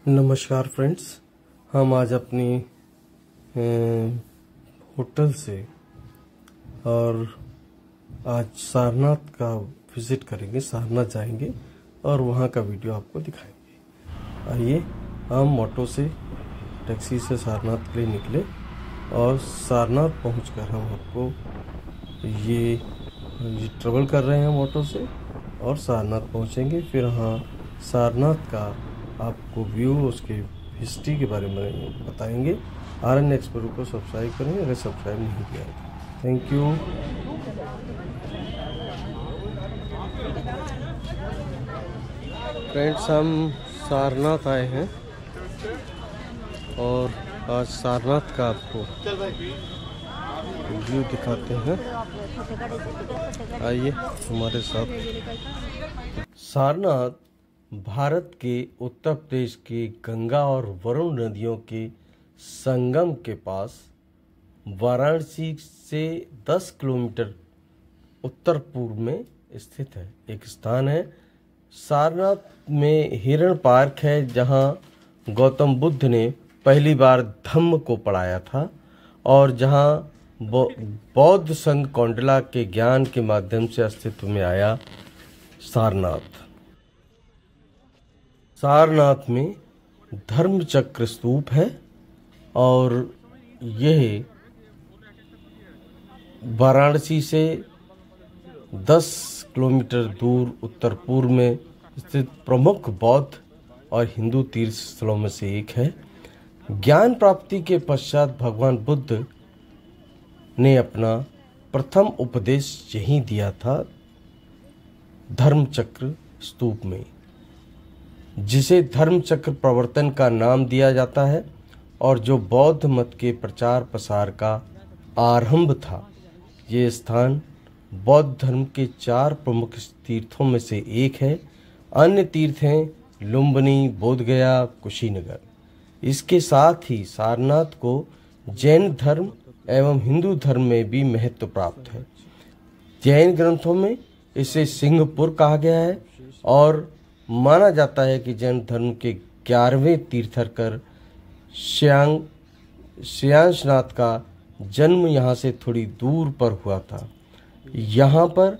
नमस्कार फ्रेंड्स, हम आज अपनी होटल से और आज सारनाथ का विजिट करेंगे। सारनाथ जाएंगे और वहाँ का वीडियो आपको दिखाएंगे। आइए हम ऑटो से टैक्सी से सारनाथ के लिए निकले और सारनाथ पहुंचकर हम आपको ये ट्रेवल कर रहे हैं हम ऑटो से और सारनाथ पहुंचेंगे। फिर हाँ, सारनाथ का आपको व्यू, उसके हिस्ट्री के बारे में बताएंगे। RN एक्सप्लोरर को सब्सक्राइब करें अगर सब्सक्राइब नहीं किया है। Thank you. फ्रेंड्स, हम सारनाथ आए हैं और आज सारनाथ का आपको व्यू दिखाते हैं। आइए हमारे साथ। सारनाथ भारत के उत्तर प्रदेश के गंगा और वरुण नदियों के संगम के पास वाराणसी से 10 किलोमीटर उत्तर पूर्व में स्थित है एक स्थान है। सारनाथ में हिरण पार्क है, जहां गौतम बुद्ध ने पहली बार धम्म को पढ़ाया था और जहां बौद्ध संघ कौंडला के ज्ञान के माध्यम से अस्तित्व में आया सारनाथ में धर्म चक्र स्तूप है और यह वाराणसी से 10 किलोमीटर दूर उत्तर पूर्व में स्थित प्रमुख बौद्ध और हिंदू तीर्थ स्थलों में से एक है। ज्ञान प्राप्ति के पश्चात भगवान बुद्ध ने अपना प्रथम उपदेश यहीं दिया था, धर्म चक्र स्तूप में, जिसे धर्म चक्र प्रवर्तन का नाम दिया जाता है और जो बौद्ध मत के प्रचार प्रसार का आरंभ था। ये स्थान बौद्ध धर्म के 4 प्रमुख तीर्थों में से एक है। अन्य तीर्थ हैं लुम्बिनी, बोधगया, कुशीनगर। इसके साथ ही सारनाथ को जैन धर्म एवं हिंदू धर्म में भी महत्व प्राप्त है। जैन ग्रंथों में इसे सिंहपुर कहा गया है और माना जाता है कि जैन धर्म के 11वें तीर्थंकर श्रेयांसनाथ का जन्म यहाँ से थोड़ी दूर पर हुआ था। यहाँ पर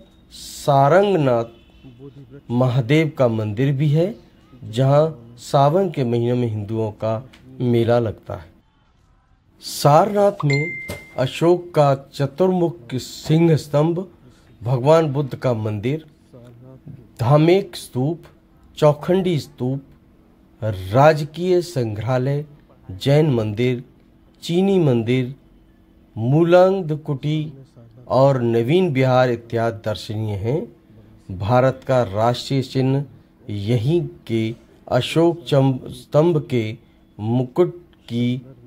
सारंगनाथ महादेव का मंदिर भी है, जहाँ सावन के महीने में हिंदुओं का मेला लगता है। सारनाथ में अशोक का चतुर्मुख सिंह स्तंभ, भगवान बुद्ध का मंदिर, धामेक स्तूप, चौखंडी स्तूप, राजकीय संग्रहालय, जैन मंदिर, चीनी मंदिर, मूलांग कुटी और नवीन विहार इत्यादि दर्शनीय हैं। भारत का राष्ट्रीय चिन्ह यहीं के अशोक स्तंभ के मुकुट की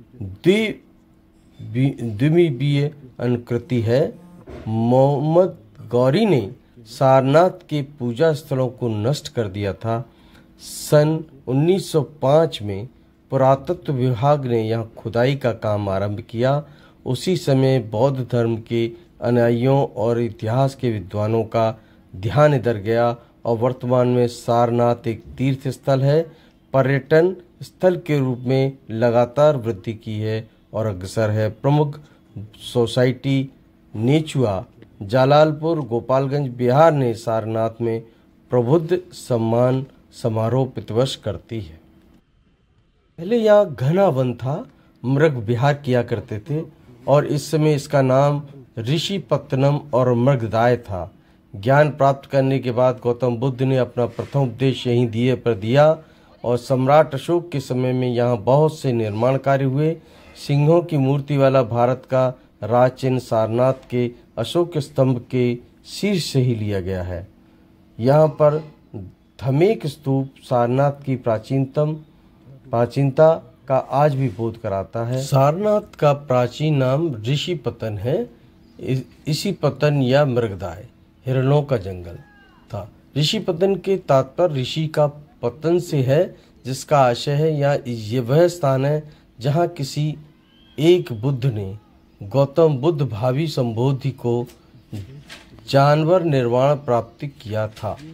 द्विमीपीय अनुकृति है। मोहम्मद गौरी ने सारनाथ के पूजा स्थलों को नष्ट कर दिया था। सन 1905 में पुरातत्व विभाग ने यहाँ खुदाई का काम आरंभ किया। उसी समय बौद्ध धर्म के अनुयायियों और इतिहास के विद्वानों का ध्यान इधर गया और वर्तमान में सारनाथ एक तीर्थ स्थल है। पर्यटन स्थल के रूप में लगातार वृद्धि की है और अग्रसर है। प्रमुख सोसाइटी नेचुआ, जालालपुर, गोपालगंज, बिहार ने सारनाथ में प्रबुद्ध सम्मान समारोह प्रतिवर्ष करती है। पहले यहाँ घना वन था, मृग विहार किया करते थे और इस समय इसका नाम ऋषिपत्तनम और मृगदाय था। ज्ञान प्राप्त करने के बाद गौतम बुद्ध ने अपना प्रथम उपदेश यहीं दिया और सम्राट अशोक के समय में यहाँ बहुत से निर्माण कार्य हुए। सिंहों की मूर्ति वाला भारत का राज चिन्ह सारनाथ के अशोक स्तंभ के शीर्ष से ही लिया गया है। यहाँ पर धमेक स्तूप सारनाथ की प्राचीनता का आज भी बोध कराता है। सारनाथ का प्राचीन नाम ऋषिपतन है। इसी पतन या मृगदाय, हिरणों का जंगल था। ऋषिपतन के तात्पर्य ऋषि का पतन से है, जिसका आशय है या ये वह स्थान है जहाँ किसी एक बुद्ध ने गौतम बुद्ध भावी संबोधि को जानवर निर्वाण प्राप्त किया था।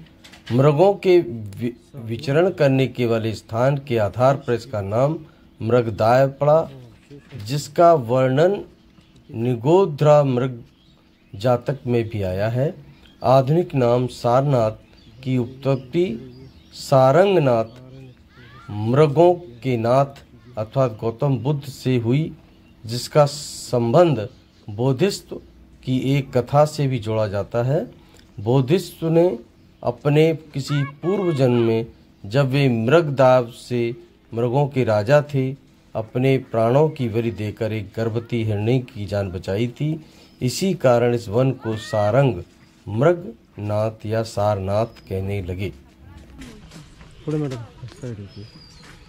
मृगों के विचरण करने के वाले स्थान के आधार पर इसका नाम मृगदाय पड़ा, जिसका वर्णन निगोध्रा मृग जातक में भी आया है। आधुनिक नाम सारनाथ की उत्पत्ति सारंगनाथ, मृगों के नाथ अर्थात गौतम बुद्ध से हुई, जिसका संबंध बोधिसत्व की एक कथा से भी जोड़ा जाता है। बोधिसत्व ने अपने किसी पूर्व जन्म में, जब वे मृगदाव से मृगों के राजा थे, अपने प्राणों की बलि देकर एक गर्भवती हिरणी की जान बचाई थी। इसी कारण इस वन को सारंग मृगनाथ या सारनाथ कहने लगे। थोड़े मैडम साइड होती है।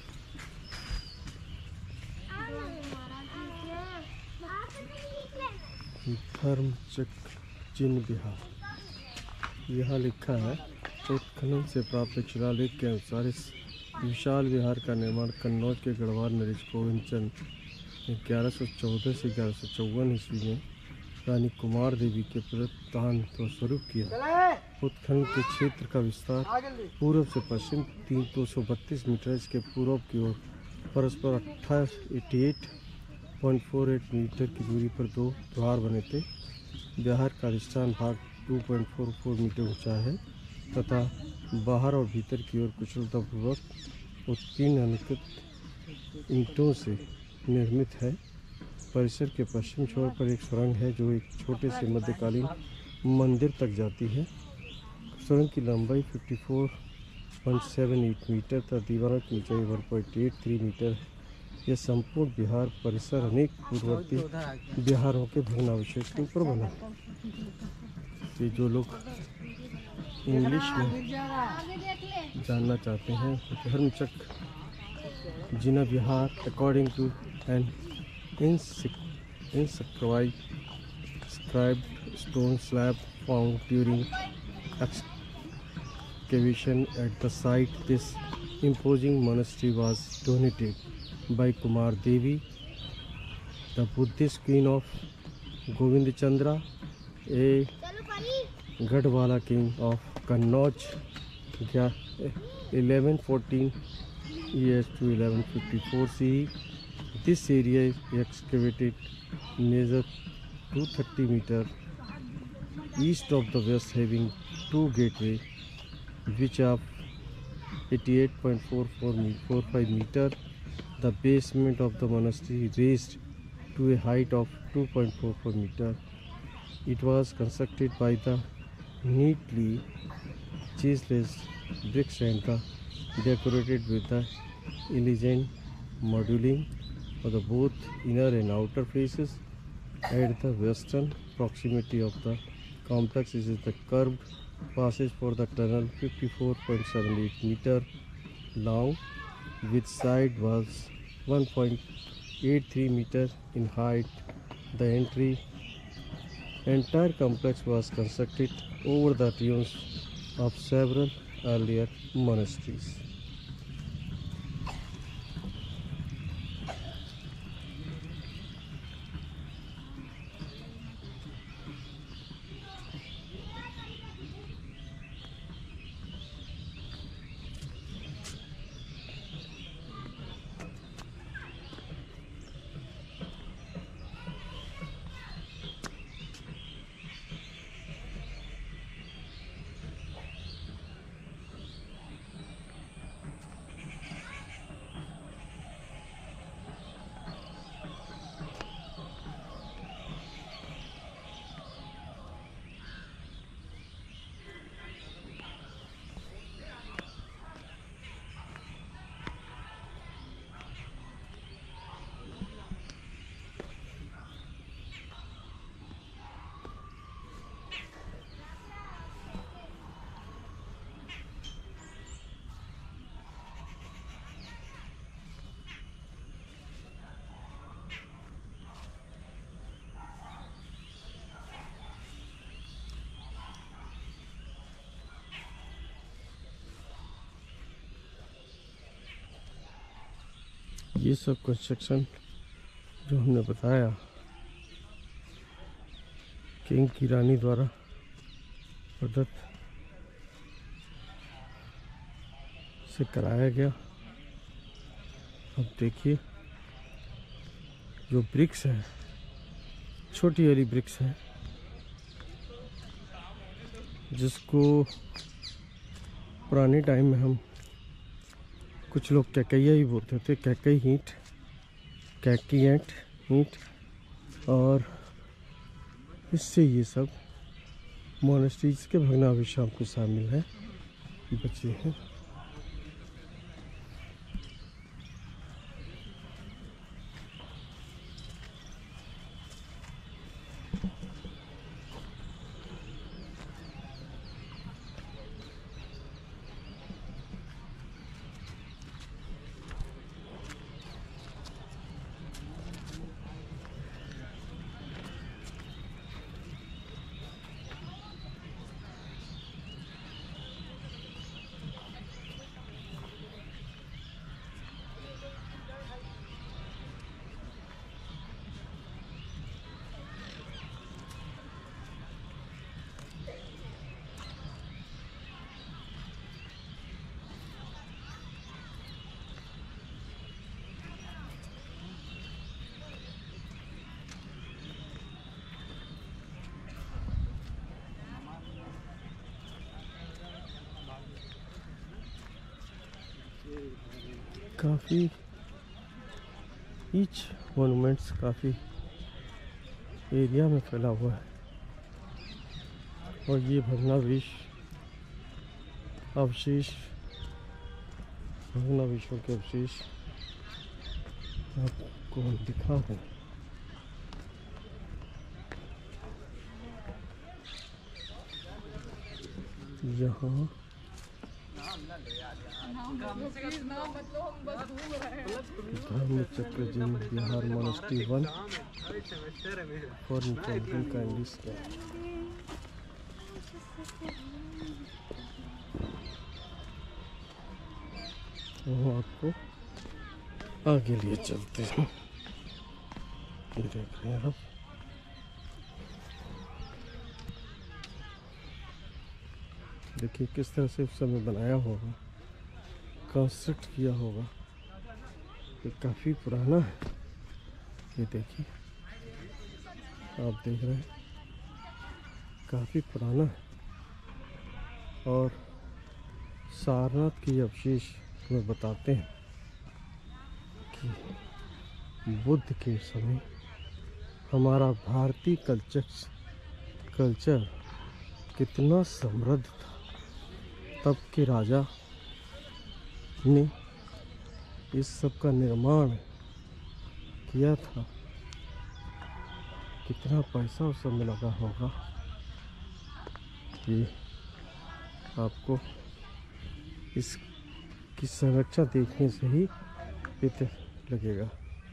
धर्मचक चिन्ह विहार, यहाँ लिखा है उत्खनन से प्राप्त शिलालेख के अनुसार इस विशाल विहार का निर्माण कन्नौज के गढ़वाल नरेश गोविंद चंद 1114 से 1154 ईस्वी में रानी कुमार देवी के प्रदान स्वरूप किया। उत्खनन के क्षेत्र का विस्तार पूर्व से पश्चिम 232 मीटर, इसके पूर्व की ओर परस्पर 88.48 मीटर की दूरी पर दो द्वार बने थे। विहार का अधिष्ठान भाग 2.44 मीटर ऊंचा है तथा बाहर और भीतर की ओर कुशलतापूर्वक उत्कीर्ण अलंकृत ईंटों से निर्मित है। परिसर के पश्चिम छोर पर एक सुरंग है जो एक छोटे से मध्यकालीन मंदिर तक जाती है। सुरंग की लंबाई 54.78 मीटर तथा दीवारों की ऊंचाई 1.83 मीटर है। यह संपूर्ण बिहार परिसर अनेक पूर्ववर्ती बिहारों के भग्नावशेष के ऊपर बना है। ये जो लोग इंग्लिश में जानना चाहते हैं, Dharmachakra Jina Vihar according to an inscribed stone slab found during excavation at the site. This imposing monastery was donated by Kumar Devi, the Buddhist queen of Govind Chandra, a Gadwala king of Kannauj, 1114 years to 1154 CE. This area is excavated measure 230 meter east of the west, having two gateways which are 88.45 meter. The basement of the monastery raised to a height of 2.44 meter. It was constructed by the neatly chiseled bricks and decorated with the elegant moduling for the both inner and outer faces. At the western proximity of the complex is the curved passage for the tunnel 54.78 meter long with side walls 1.83 meter in height. The entire complex was constructed over the ruins of several earlier monasteries. ये सब construction जो हमने बताया king की रानी द्वारा प्रदत्त से कराया गया। अब देखिए जो ब्रिक्स है, छोटी वाली ब्रिक्स है, जिसको पुराने टाइम में हम कुछ लोग कैकैया ही बोलते थे, कैकई ईंट, कैकी ईंट, और इससे ये सब मोनेस्ट्रीज के भग्नावशेषों को शामिल है, बचे हैं। काफ़ी ईच मोनूमेंट्स काफ़ी एरिया में फैला हुआ है, और ये भग्नावशेषों के अवशेष आपको हम दिखा रहे हैं। यहाँ Dharmachakra Jain Bihar monastery 1 for camping kindly scan. वो आपको आगे लिए चलते हैं। ये देख रहे हैं आप, देखिए किस तरह से उस समय बनाया होगा, कंस्ट्रक्ट किया होगा। ये काफ़ी पुराना है, ये देखिए, आप देख रहे हैं काफ़ी पुराना है। और सारनाथ के अवशेष में बताते हैं कि बुद्ध के समय हमारा भारतीय कल्चर कितना समृद्ध था। तब के राजा ने इस सब का निर्माण किया था। कितना पैसा उस सब में लगा होगा, ये आपको इसकी संरचना देखने से ही पता लगेगा।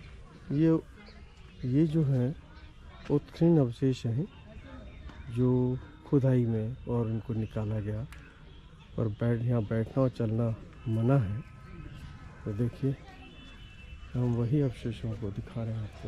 ये जो है उत्खनन अवशेष हैं, जो खुदाई में और उनको निकाला गया, और यहाँ बैठना और चलना मना है। तो देखिए हम वही अवशेषों को दिखा रहे हैं आपको।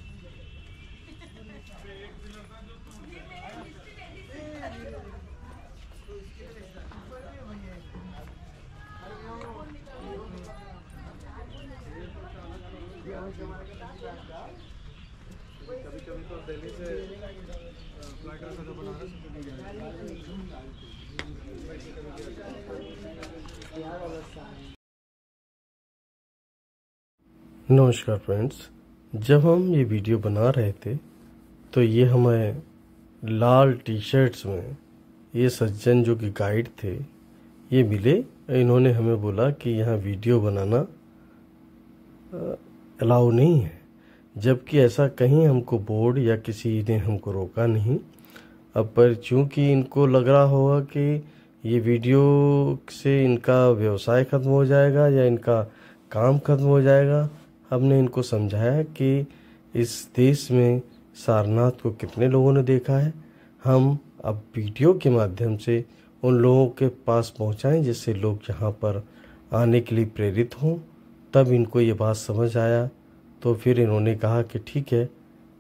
कभी तो दिल्ली से फ्लाइट आता था बनारस। नमस्कार फ्रेंड्स, जब हम ये वीडियो बना रहे थे तो ये हमें लाल टी शर्ट्स में ये सज्जन जो कि गाइड थे ये मिले। इन्होंने हमें बोला कि यहाँ वीडियो बनाना अलाउ नहीं है, जबकि ऐसा कहीं हमको बोर्ड या किसी ने हमको रोका नहीं। अब पर चूंकि इनको लग रहा होगा कि ये वीडियो से इनका व्यवसाय खत्म हो जाएगा या इनका काम खत्म हो जाएगा, हमने इनको समझाया कि इस देश में सारनाथ को कितने लोगों ने देखा है। हम अब वीडियो के माध्यम से उन लोगों के पास पहुंचाएं जिससे लोग यहाँ पर आने के लिए प्रेरित हों। तब इनको ये बात समझ आया, तो फिर इन्होंने कहा कि ठीक है,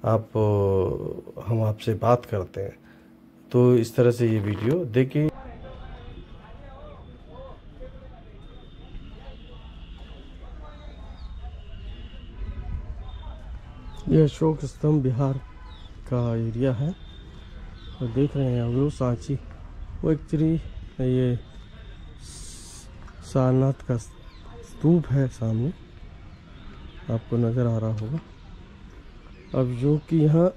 हम आपसे बात करते हैं। तो इस तरह से ये वीडियो देखिए। यह अशोक स्तंभ बिहार का एरिया है और देख रहे हैं वो सांची, वो एक्चुअली ये सारनाथ का स्तूप है, सामने आपको नज़र आ रहा होगा। अब जो कि यहाँ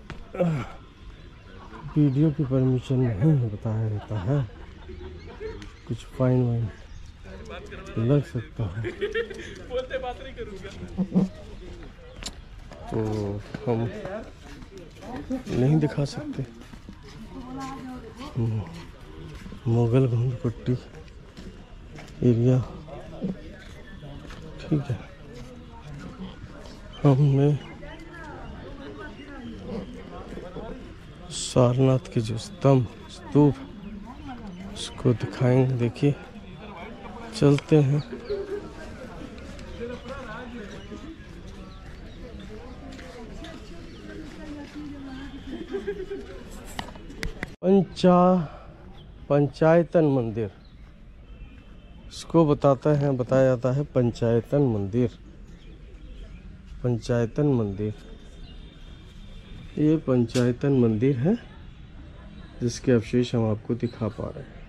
वीडियो की परमिशन नहीं बताया रहता है, कुछ फाइन वाइन लग सकता है, तो हम नहीं दिखा सकते। मुगल गंज पट्टी एरिया, ठीक है। हमने सारनाथ के जो स्तूप उसको दिखाएंगे। देखिए चलते हैं। पंचायतन मंदिर इसको बताया जाता है पंचायतन मंदिर। पंचायतन मंदिर, ये पंचायतन मंदिर है जिसके अवशेष हम आपको दिखा पा रहे हैं।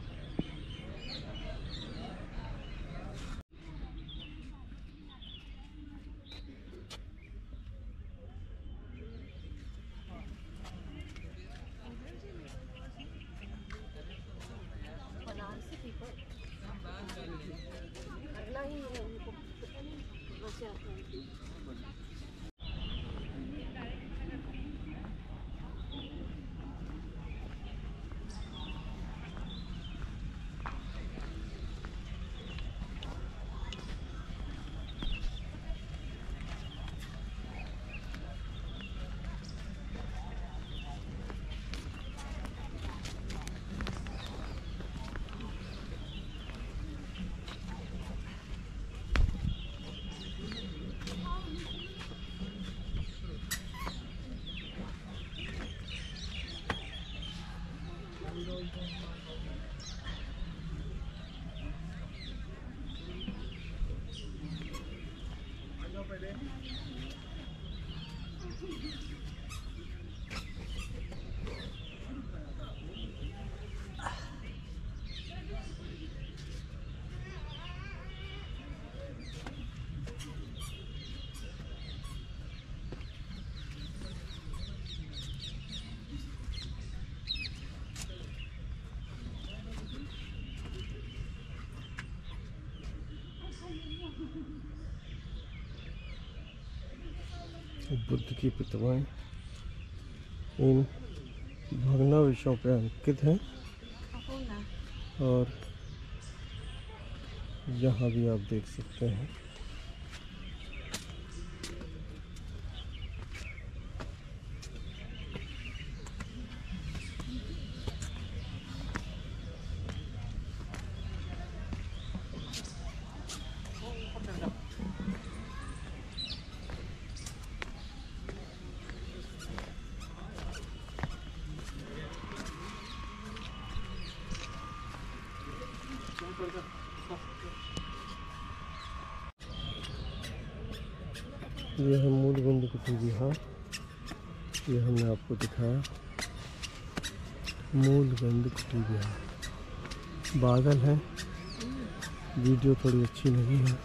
बुद्ध की प्रतिमाएं इन भग्नावशेषों पे अंकित हैं और यहाँ भी आप देख सकते हैं। यह है मूल गंध कुटी विहार, यह हमने आपको दिखाया मूल गंध कुटी विहार। बादल है, वीडियो थोड़ी अच्छी नहीं है,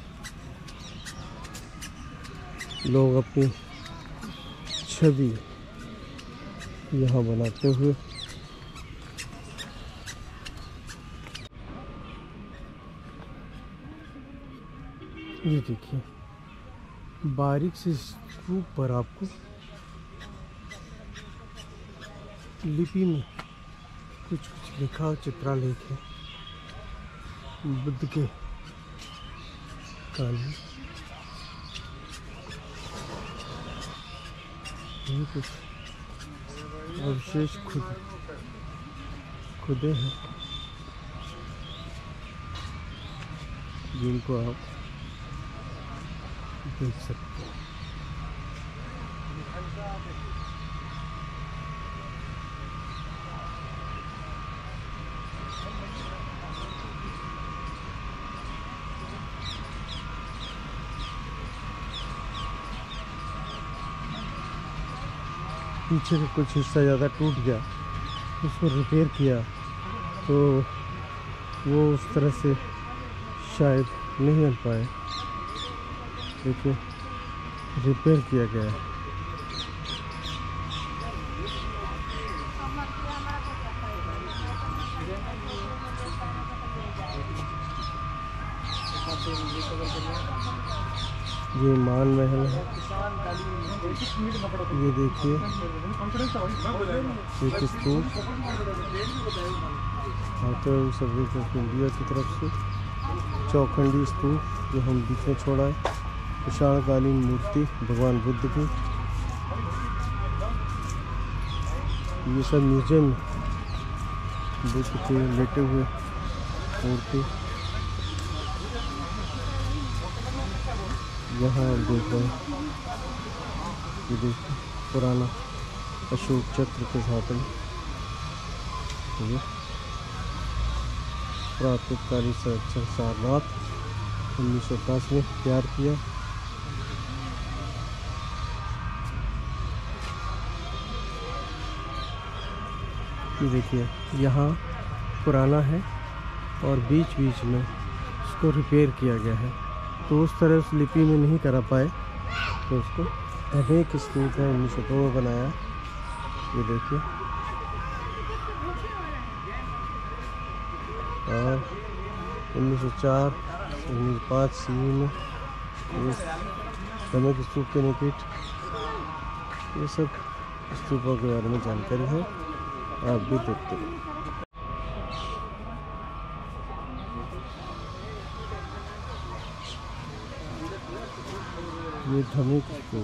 लोग अपनी छवि यहाँ बनाते हुए ये देखिए बारीक से स्तूप पर आपको लिपि में कुछ लिखा, चित्रालेख है बुद्ध के काल में। ये कुछ अवशेष खुदे हैं जिनको आप देख सकते हैं। पीछे का कुछ हिस्सा ज़्यादा टूट गया, उसको रिपेयर किया तो वो उस तरह से शायद नहीं बन पाए। देखिए रिपेयर किया गया है। ये मान महल है, ये देखिए एक स्तूप आते हुए सभी इंडिया की तरफ से चौखंडी स्तूप जो हम बीच में छोड़ा है, विशालकालीन मूर्ति भगवान बुद्ध की। ये सब म्यूजियम में बुद्ध के लेटे हुए मूर्ति यहाँ आप देख रहे हैं। ये देखिए पुराना अशोक चक्र के साथ में ये पुरातत्वकारी संरक्षण सारनाथ 1910 में तैयार किया। ये देखिए यहाँ पुराना है और बीच बीच में उसको रिपेयर किया गया है, तो उस तरह उस लिपि में नहीं करा पाए तो उसको अभी एक स्तूप है 1902 में बनाया। ये देखिए और 1904 1905 ईस्वी में इस धमेक स्तूप के निकट ये सब स्तूपों के बारे में जानकारी है, आप भी देखते हैं। ये धमेक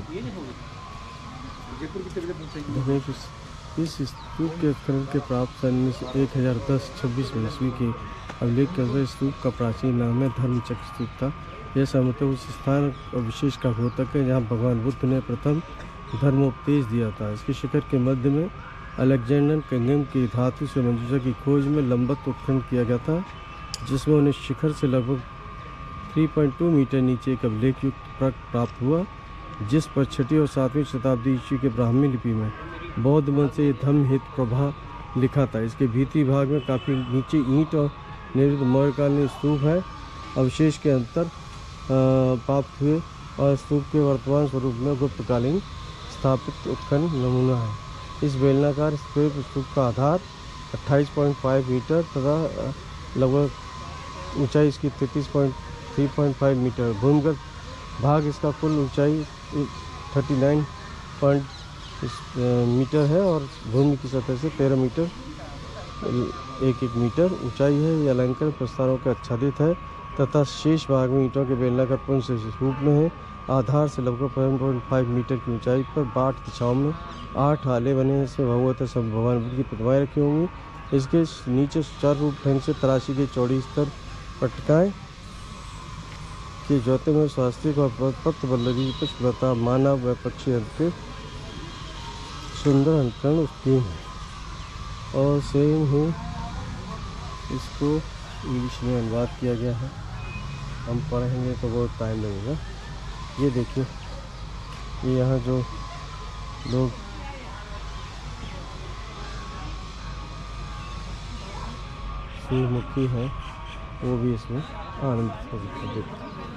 इस स्तूप के उत्खनन के प्राप्त सन 1010-26 में ईस्वी के अभिलेख के अनुसार स्तूप का प्राचीन नाम है धर्मचक्र स्तूप था। यह संभवतः उस स्थान और विशेष का द्योतक है जहाँ भगवान बुद्ध ने प्रथम धर्मोपदेश दिया था। इसके शिखर के मध्य में अलेक्जेंडर कंगम की धातु से मंजूषा की खोज में लंबवत उत्खनन किया गया था, जिसमें उन्हें शिखर से लगभग 3.2 मीटर नीचे एक अभिलेख युक्त प्रक प्राप्त हुआ, जिस पर 6वीं और 7वीं शताब्दी ईस्वी के ब्राह्मी लिपि में बौद्ध मन से धम्म हित प्रभा लिखा था। इसके भीतरी भाग में काफ़ी नीचे ईंट और निर्मित मौर्यकालीन स्तूप है। अवशेष के अंतर प्राप्त हुए और स्तूप के वर्तमान स्वरूप में गुप्तकालीन स्थापित उत्खनन नमूना है। इस बेलनाकार स्तूप का आधार 28.5 मीटर तथा लगभग ऊंचाई इसकी 3.5 मीटर। भूमिगत भाग इसका कुल ऊंचाई 39 मीटर है और भूमि की सतह से 13 मीटर 1 मीटर ऊंचाई है। यह अलंकरण प्रस्तरों के आच्छादित है तथा शेष भाग में ईंटों के बेलनाकार पुंज से रूप में है। आधार से लगभग 7.5 मीटर की ऊंचाई पर 8 दिशाओं में 8 हाले बने हैं। इसमें भगवत सब भगवान बुद्ध की प्रतिमाएं रखी होंगी। इसके नीचे सुचारू रूप ढंग से तराशी के चौड़ी स्तर पटकाएं के जोते में स्वास्तिक और पत्र बल्लरी पुष्पलता मानव व पक्षी के सुंदर अंकरण उत्कीर्ण है और सेम ही इसको इंग्लिश में अनुवाद किया गया है। हम पढ़ेंगे तो बहुत टाइम लगेगा। ये देखिए ये यहाँ जो लोग सूर्यमुखी हैं वो भी इसमें आनंदित हो सकते हैं।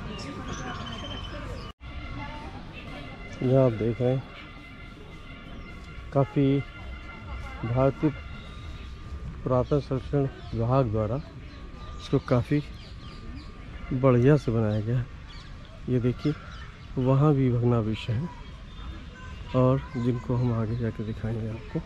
यहाँ आप देख रहे हैं काफ़ी भारतीय पुरातन संरक्षण विभाग द्वारा इसको काफ़ी बढ़िया से बनाया गया है। ये देखिए वहाँ भी भग्नावशेष हैं और जिनको हम आगे जाकर दिखाएंगे आपको।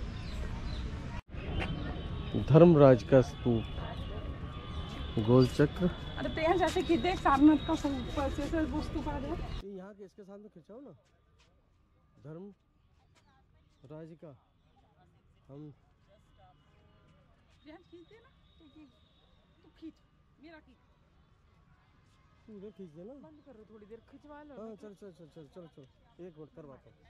धर्मराज का स्तूप गोल चक्र। अरे तो यहाँ जैसे कि देख सारनाथ का ऊपर से वस्तु का है यहाँ के इसके सामने खिंचाओ ना धर्मराज का। हम खींचते ना तो खींच मेरा खींच पूरे खींच देना। बंद करो थोड़ी देर खिंचवा लो। हाँ चल चल चल चल चल चल 1 मिनट करवाता हूँ।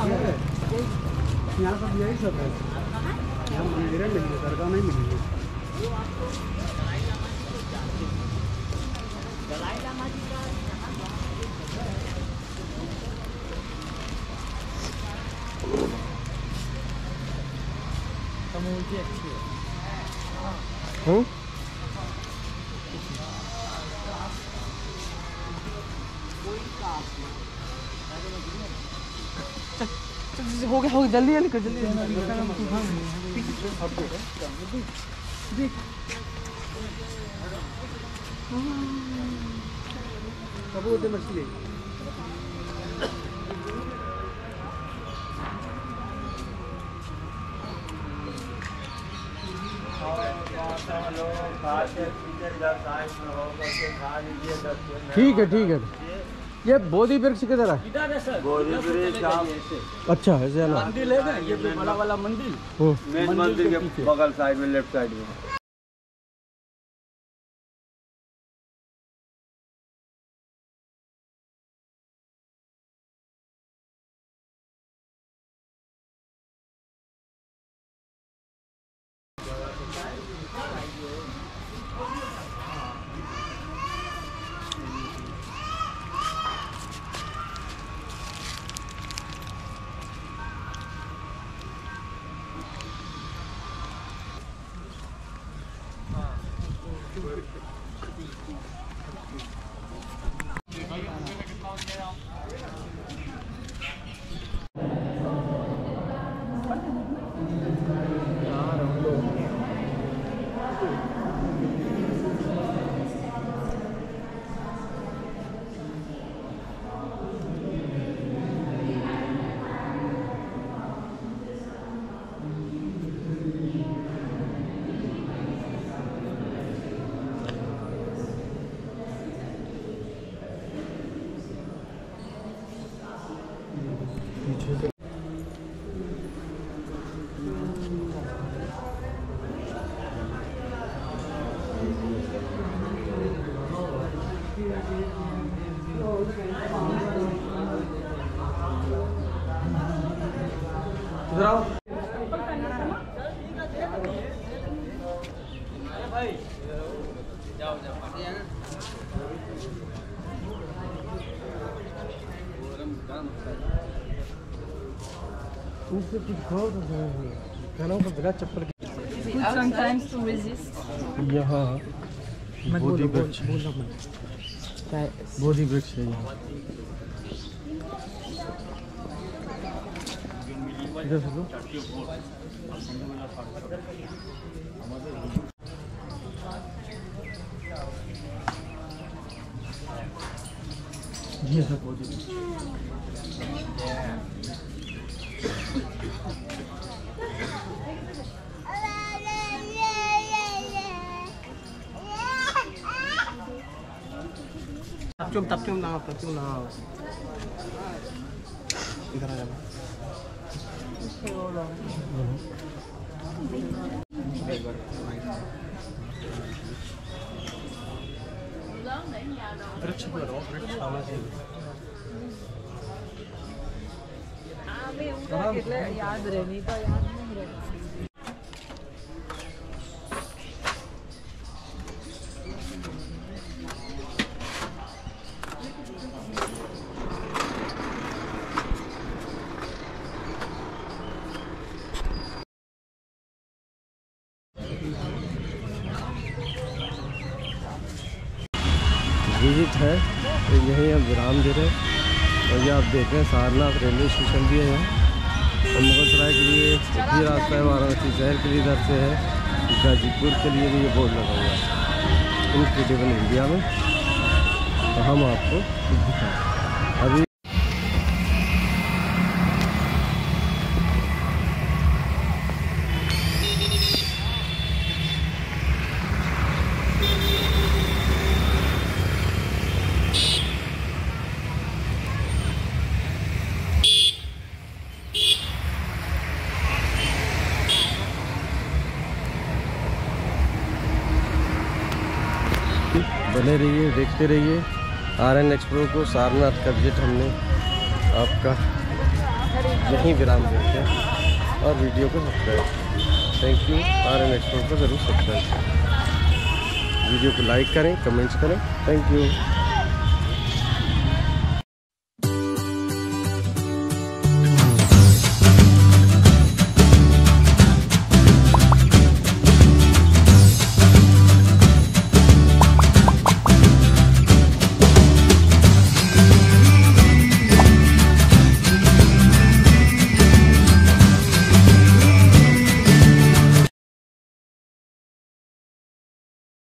यहाँ सब यही सब है, यहाँ मंदिरें मिली है, दरगाह नहीं मिली है। मूर्ति अच्छी है। हो गया जल्दी जल्दी कर जल्दी। कब होते मछली ठीक है ठीक है। ये बोधि वृक्ष किधर है? इधर है सर। बोधि वृक्ष अच्छा है ना मंदिर है ना, ये बड़ा वाला मंदिर, मेन मंदिर के बगल साइड में, लेफ्ट साइड में। इधर आओ। चप्पल Sometimes to resist. यहाँ बोधि वृक्ष, बोधि वृक्ष है यहाँ। इधर से लो। ये सब बोधि वृक्ष। तपचुम ना इधर आ जाना। वृक्ष पर रहो, वृक्ष आना चाहिए। याद रहने का याद नहीं रहता। विजिट है तो यहीं हम विराम दे रहे हैं। और ये आप देख रहे हैं सारनाथ रेलवे स्टेशन भी है यहाँ। और मुगलसराय के लिए एक ही रास्ता है, वाराणसी शहर के लिए इधर से है, गाजीपुर के लिए भी ये बोर्ड लगा हुआ है इनक्रेडिबल इंडिया में। तो हम आपको दिखाएं अभी। बने रहिए, देखते रहिए RN एक्सप्रो को। सारनाथ का विजिट हमने आपका यहीं विराम देते हैं और वीडियो को सब्सक्राइब करें। Thank you. RN एक्सप्लोर को ज़रूर सब्सक्राइब करें, वीडियो को लाइक करें, कमेंट्स करें। Thank you.